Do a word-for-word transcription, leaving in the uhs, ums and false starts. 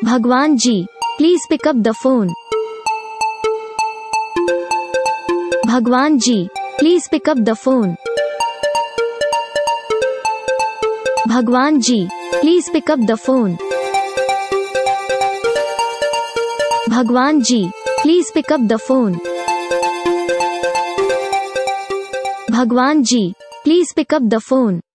भगवान ji, please pick up the phone. भगवान ji, please pick up the phone. भगवान ji, please pick up the phone. भगवान ji, please pick up the phone. भगवान ji, please pick up the phone.